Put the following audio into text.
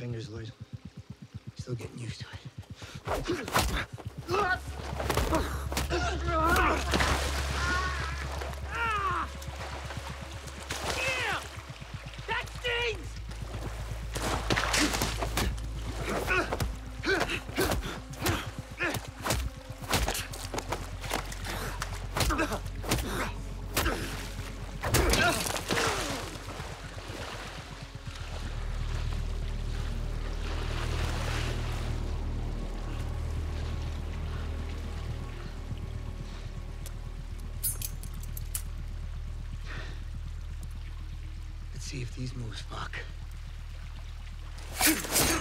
fingers, Lloyd. Still getting used to it. That stings! Let's see if these moves fuck.